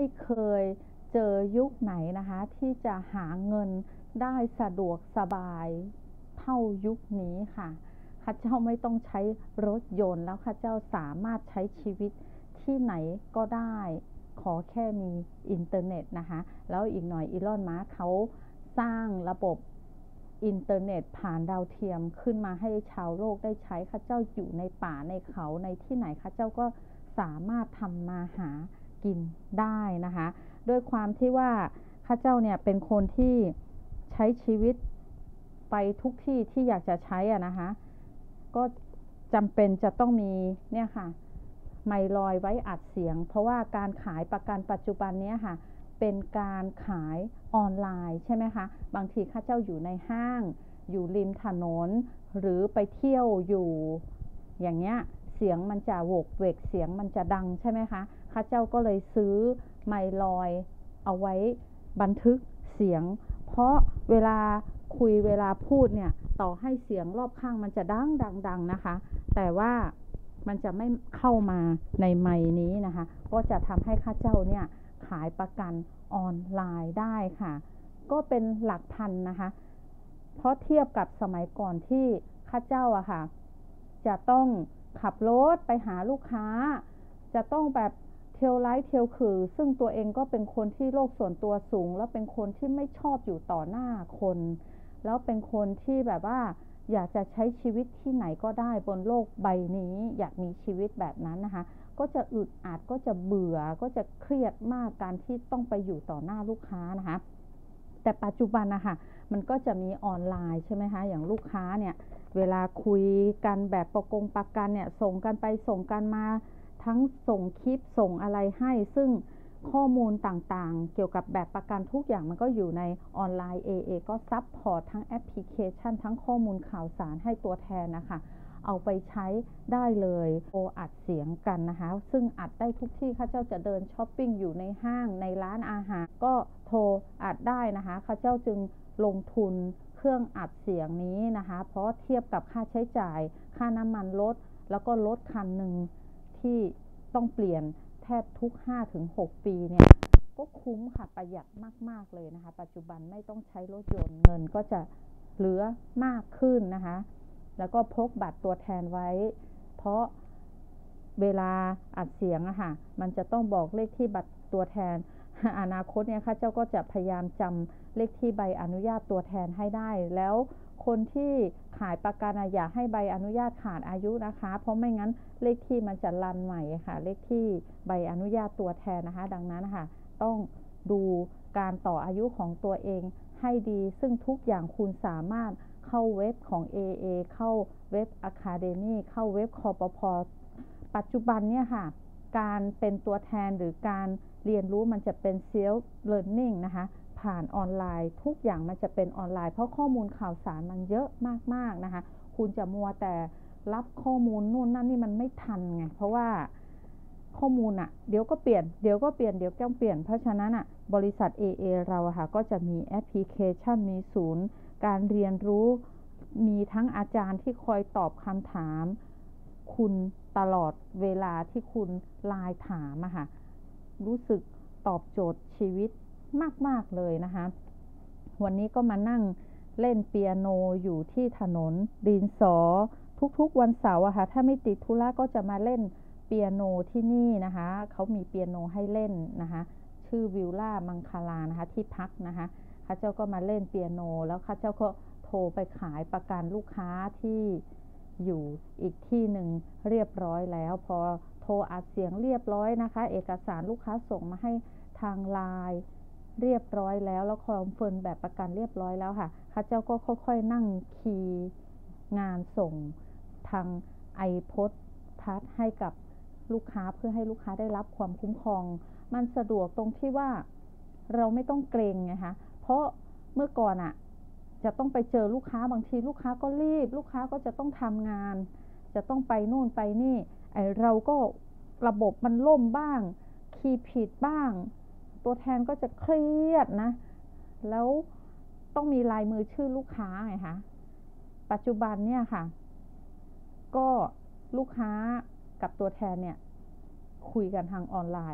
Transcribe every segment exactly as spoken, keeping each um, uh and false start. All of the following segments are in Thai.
ไม่เคยเจอยุคไหนนะคะที่จะหาเงินได้สะดวกสบายเท่ายุคนี้ค่ะข้าเจ้าไม่ต้องใช้รถยนต์แล้วข้าเจ้าสามารถใช้ชีวิตที่ไหนก็ได้ขอแค่มีอินเทอร์เน็ตนะคะแล้วอีกหน่อยอีลอนมัสก์เขาสร้างระบบอินเทอร์เน็ตผ่านดาวเทียมขึ้นมาให้ชาวโลกได้ใช้ข้าเจ้าอยู่ในป่าในเขาในที่ไหนข้าเจ้าก็สามารถทำมาหากินได้นะคะด้วยความที่ว่าข้าเจ้าเนี่ยเป็นคนที่ใช้ชีวิตไปทุกที่ที่อยากจะใช้อะนะคะก็จำเป็นจะต้องมีเนี่ยค่ะไมค์ลอยไว้อัดเสียงเพราะว่าการขายประกันปัจจุบันนี้ค่ะเป็นการขายออนไลน์ใช่ไหมคะบางทีข้าเจ้าอยู่ในห้างอยู่ริมถนนหรือไปเที่ยวอยู่อย่างเงี้ยเสียงมันจะโหวกเวกเสียงมันจะดังใช่ไหมคะข้าเจ้าก็เลยซื้อไมค์ลอยเอาไว้บันทึกเสียงเพราะเวลาคุยเวลาพูดเนี่ยต่อให้เสียงรอบข้างมันจะดังดังดังนะคะแต่ว่ามันจะไม่เข้ามาในไมค์นี้นะคะก็จะทำให้ข้าเจ้าเนี่ยขายประกันออนไลน์ได้ค่ะก็เป็นหลักพันนะคะเพราะเทียบกับสมัยก่อนที่ข้าเจ้าอะค่ะจะต้องขับรถไปหาลูกค้าจะต้องแบบเที่ยวไลฟ์เที่ยวคือซึ่งตัวเองก็เป็นคนที่โลกส่วนตัวสูงแล้วเป็นคนที่ไม่ชอบอยู่ต่อหน้าคนแล้วเป็นคนที่แบบว่าอยากจะใช้ชีวิตที่ไหนก็ได้บนโลกใบนี้อยากมีชีวิตแบบนั้นนะคะก็จะอึดอัดก็จะเบื่อก็จะเครียดมากการที่ต้องไปอยู่ต่อหน้าลูกค้านะคะแต่ปัจจุบันนะคะมันก็จะมีออนไลน์ใช่ไหมคะอย่างลูกค้าเนี่ยเวลาคุยกันแบบประกงประกันเนี่ยส่งกันไปส่งกันมาทั้งส่งคลิปส่งอะไรให้ซึ่งข้อมูลต่างๆเกี่ยวกับแบบประกันทุกอย่างมันก็อยู่ในออนไลน์ เอ เอ ก็ซัพพอร์ตทั้งแอปพลิเคชันทั้งข้อมูลข่าวสารให้ตัวแทนนะคะเอาไปใช้ได้เลยโทรอัดเสียงกันนะคะซึ่งอัดได้ทุกที่ข้าเจ้าจะเดินช้อปปิ้งอยู่ในห้างในร้านอาหารก็โทรอัดได้นะคะข้าเจ้าจึงลงทุนเครื่องอัดเสียงนี้นะคะเพราะเทียบกับค่าใช้จ่ายค่าน้ำมันรถแล้วก็รถคันหนึ่งที่ต้องเปลี่ยนแทบทุก ห้าถึงหก ปีเนี่ยก็คุ้มค่ะประหยัดมากๆเลยนะคะปัจจุบันไม่ต้องใช้รถยนต์เงินก็จะเหลือมากขึ้นนะคะแล้วก็พกบัตรตัวแทนไว้เพราะเวลาอัดเสียงอะค่ะมันจะต้องบอกเลขที่บัตรตัวแทนอนาคตเนี่ยค่ะเจ้าก็จะพยายามจำเลขที่ใบอนุญาตตัวแทนให้ได้แล้วคนที่ขายประกันอยากให้ใบอนุญาตขาดอายุนะคะเพราะไม่งั้นเลขที่มันจะรันใหม่ค่ะเลขที่ใบอนุญาตตัวแทนนะคะดังนั้นค่ะต้องดูการต่ออายุของตัวเองให้ดีซึ่งทุกอย่างคุณสามารถเข้าเว็บของ เอ เอ เข้าเว็บ Academy เข้าเว็บคปภ.ปัจจุบันเนี่ยค่ะการเป็นตัวแทนหรือการเรียนรู้มันจะเป็น self learning นะคะผ่านออนไลน์ทุกอย่างมันจะเป็นออนไลน์เพราะข้อมูลข่าวสารมันเยอะมากๆนะคะคุณจะมัวแต่รับข้อมูลนู่นนั่นนี่มันไม่ทันไงเพราะว่าข้อมูลอะเดี๋ยวก็เปลี่ยนเดี๋ยวก็เปลี่ยนเดี๋ยวก็เปลี่ยนเพราะฉะนั้นอะบริษัท เอ เอ เราอะค่ะก็จะมีแอปพลิเคชันมีศูนย์การเรียนรู้มีทั้งอาจารย์ที่คอยตอบคำถามคุณตลอดเวลาที่คุณไลน์ถามอะค่ะรู้สึกตอบโจทย์ชีวิตมากๆเลยนะคะวันนี้ก็มานั่งเล่นเปียโนอยู่ที่ถนนดินสอทุกๆวันเสาร์อะค่ะถ้าไม่ติดธุระก็จะมาเล่นเปียโนที่นี่นะคะเขามีเปียโนให้เล่นนะคะชื่อวิลล่ามังคลานะคะที่พักนะคะข้าเจ้าก็มาเล่นเปียโนแล้วข้าเจ้าก็โทรไปขายประกันลูกค้าที่อยู่อีกที่หนึ่งเรียบร้อยแล้วพอโทรอัดเสียงเรียบร้อยนะคะเอกสารลูกค้าส่งมาให้ทางไลน์เรียบร้อยแล้วแล้วคอนเฟิร์มแบบประกันเรียบร้อยแล้วค่ะข้าเจ้าก็ค่อยๆนั่งคีย์งานส่งทางไอพอดพัดให้กับลูกค้าเพื่อให้ลูกค้าได้รับความคุ้มครองมันสะดวกตรงที่ว่าเราไม่ต้องเกรงไงคะเพราะเมื่อก่อนอะจะต้องไปเจอลูกค้าบางทีลูกค้าก็รีบลูกค้าก็จะต้องทำงานจะต้องไปนู่นไปนี่ไอเราก็ระบบมันล่มบ้างคีย์ผิดบ้างตัวแทนก็จะเครียดนะแล้วต้องมีลายมือชื่อลูกค้าไงคะปัจจุบันเนี่ยค่ะก็ลูกค้ากับตัวแทนเนี่ยคุยกันทางออนไลน์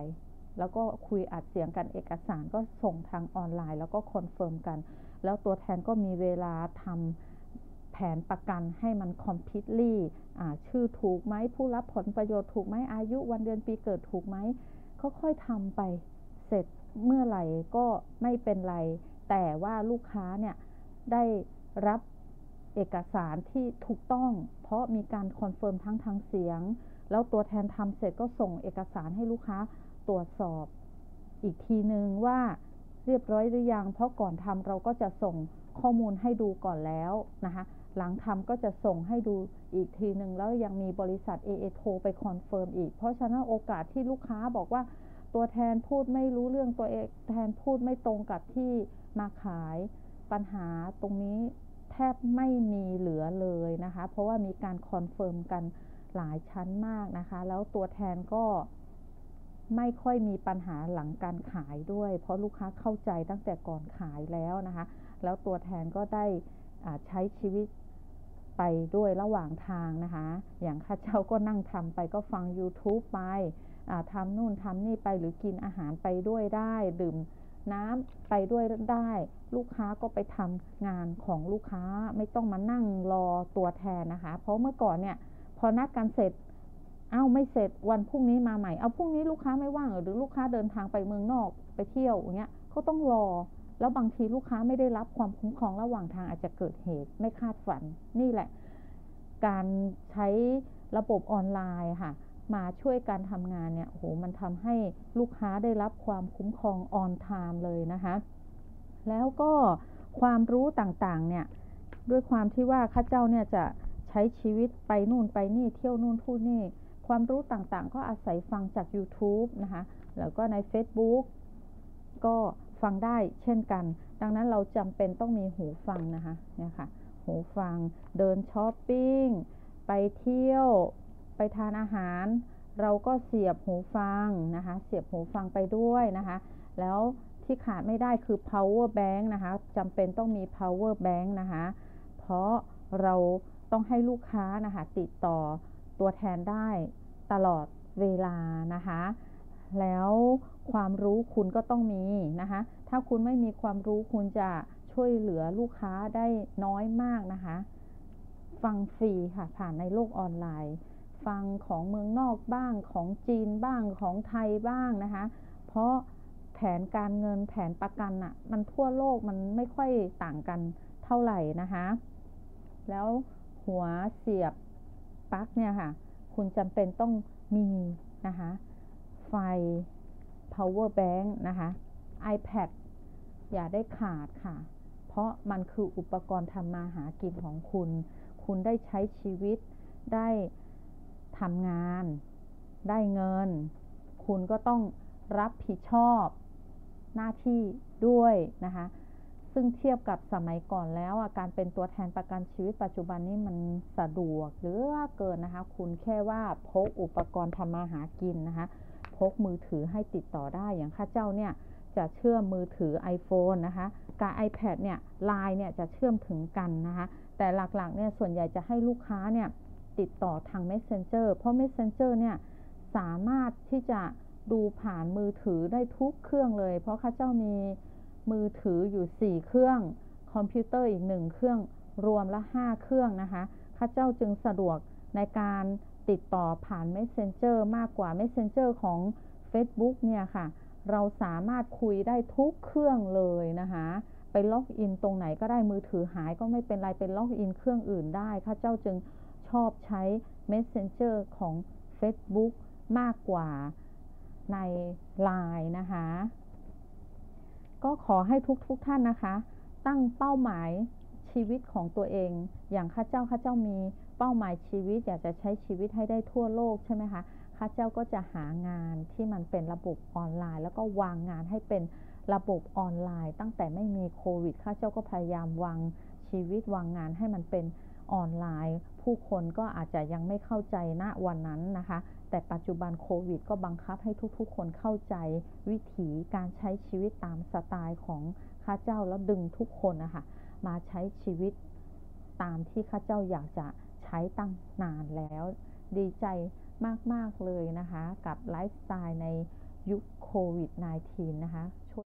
แล้วก็คุยอัดเสียงกันเอกสารก็ส่งทางออนไลน์แล้วก็คอนเฟิร์มกันแล้วตัวแทนก็มีเวลาทำแผนประกันให้มัน completely อ่าชื่อถูกไหมผู้รับผลประโยชน์ถูกไหมอายุวันเดือนปีเกิดถูกไหมค่อยๆทำไปเสร็จเมื่อไหร่ก็ไม่เป็นไรแต่ว่าลูกค้าเนี่ยได้รับเอกสารที่ถูกต้องเพราะมีการคอนเฟิร์มทั้งทางเสียงแล้วตัวแทนทำเสร็จก็ส่งเอกสารให้ลูกค้าตรวจสอบอีกทีนึงว่าเรียบร้อยหรือยังเพราะก่อนทำเราก็จะส่งข้อมูลให้ดูก่อนแล้วนะคะหลังทำก็จะส่งให้ดูอีกทีนึงแล้วยังมีบริษัท เอ เอ โทรไปคอนเฟิร์มอีกเพราะฉะนั้นโอกาสที่ลูกค้าบอกว่าตัวแทนพูดไม่รู้เรื่องตัวแทนพูดไม่ตรงกับที่มาขายปัญหาตรงนี้แทบไม่มีเหลือเลยนะคะเพราะว่ามีการคอนเฟิร์มกันหลายชั้นมากนะคะแล้วตัวแทนก็ไม่ค่อยมีปัญหาหลังการขายด้วยเพราะลูกค้าเข้าใจตั้งแต่ก่อนขายแล้วนะคะแล้วตัวแทนก็ได้ใช้ชีวิตไปด้วยระหว่างทางนะคะอย่างข้าเจ้าก็นั่งทำไปก็ฟัง YouTube ไปทำนู่นทำนี่ไปหรือกินอาหารไปด้วยได้ดื่มน้ำไปด้วยได้ลูกค้าก็ไปทำงานของลูกค้าไม่ต้องมานั่งรอตัวแทนนะคะเพราะเมื่อก่อนเนี่ยพอนัดกันเสร็จเอ้าไม่เสร็จวันพรุ่งนี้มาใหม่เอาพรุ่งนี้ลูกค้าไม่ว่างหรือลูกค้าเดินทางไปเมืองนอกไปเที่ยวอย่างเงี้ยเขาต้องรอแล้วบางทีลูกค้าไม่ได้รับความคุ้มครองระหว่างทางอาจจะเกิดเหตุไม่คาดฝันนี่แหละการใช้ระบบออนไลน์ค่ะมาช่วยการทำงานเนี่ยโอ้โหมันทำให้ลูกค้าได้รับความคุ้มครองออนไทม์เลยนะคะแล้วก็ความรู้ต่างๆเนี่ยด้วยความที่ว่าข้าเจ้าเนี่ยจะใช้ชีวิตไปนู่นไปนี่เที่ยวนู่นพูดนี่ความรู้ต่างๆก็อาศัยฟังจาก YouTube นะคะแล้วก็ใน Facebook ก็ฟังได้เช่นกันดังนั้นเราจำเป็นต้องมีหูฟังนะคะเนี่ยค่ะหูฟังเดินช้อปปิ้งไปเที่ยวไปทานอาหารเราก็เสียบหูฟังนะคะเสียบหูฟังไปด้วยนะคะแล้วที่ขาดไม่ได้คือ power bank นะคะจำเป็นต้องมี power bank นะคะเพราะเราต้องให้ลูกค้านะคะติดต่อตัวแทนได้ตลอดเวลานะคะแล้วความรู้คุณก็ต้องมีนะคะถ้าคุณไม่มีความรู้คุณจะช่วยเหลือลูกค้าได้น้อยมากนะคะฟังฟรีค่ะผ่านในโลกออนไลน์ฟังของเมืองนอกบ้างของจีนบ้างของไทยบ้างนะคะเพราะแผนการเงินแผนประกันอ่ะมันทั่วโลกมันไม่ค่อยต่างกันเท่าไหร่นะคะแล้วหัวเสียบปลั๊กเนี่ยค่ะคุณจำเป็นต้องมีนะคะไฟ power bank นะคะ iPad อย่าได้ขาดค่ะเพราะมันคืออุปกรณ์ทำมาหากินของคุณคุณได้ใช้ชีวิตได้ทำงานได้เงินคุณก็ต้องรับผิดชอบหน้าที่ด้วยนะคะซึ่งเทียบกับสมัยก่อนแล้วการเป็นตัวแทนประกันชีวิตปัจจุบันนี้มันสะดวกเหลือเกินนะคะคุณแค่ว่าพกอุปกรณ์ทำมาหากินนะคะพกมือถือให้ติดต่อได้อย่างข้าเจ้าเนี่ยจะเชื่อมมือถือ iPhone นะคะกับ iPad เนี่ย ไลน์ เนี่ยจะเชื่อมถึงกันนะคะแต่หลักๆเนี่ยส่วนใหญ่จะให้ลูกค้าเนี่ยติดต่อทาง Messenger เพราะ Messenger เนี่ยสามารถที่จะดูผ่านมือถือได้ทุกเครื่องเลยเพราะข้าเจ้ามีมือถืออยู่สี่เครื่องคอมพิวเตอร์อีกหนึ่งเครื่องรวมละห้าเครื่องนะคะข้าเจ้าจึงสะดวกในการติดต่อผ่าน Messenger มากกว่า Messenger ของ Facebook เนี่ยค่ะเราสามารถคุยได้ทุกเครื่องเลยนะคะไปล็อกอินตรงไหนก็ได้มือถือหายก็ไม่เป็นไรเป็นล็อกอินเครื่องอื่นได้ข้าเจ้าจึงชอบใช้ Messenger ของ Facebook มากกว่าใน ไลน์ นะคะก็ขอให้ทุกๆท่านนะคะตั้งเป้าหมายชีวิตของตัวเองอย่างข้าเจ้าข้าเจ้ามีเป้าหมายชีวิตอยากจะใช้ชีวิตให้ได้ทั่วโลกใช่ไหมคะข้าเจ้าก็จะหางานที่มันเป็นระบบออนไลน์แล้วก็วางงานให้เป็นระบบออนไลน์ตั้งแต่ไม่มีโควิดข้าเจ้าก็พยายามวางชีวิตวางงานให้มันเป็นออนไลน์ผู้คนก็อาจจะยังไม่เข้าใจณวันนั้นนะคะแต่ปัจจุบันโควิดก็บังคับให้ทุกๆคนเข้าใจวิถีการใช้ชีวิตตามสไตล์ของข้าเจ้าแล้วดึงทุกคนนะคะมาใช้ชีวิตตามที่ข้าเจ้าอยากจะใช้ตั้งนานแล้วดีใจมากๆเลยนะคะกับไลฟ์สไตล์ในยุคโควิด สิบเก้า นะคะ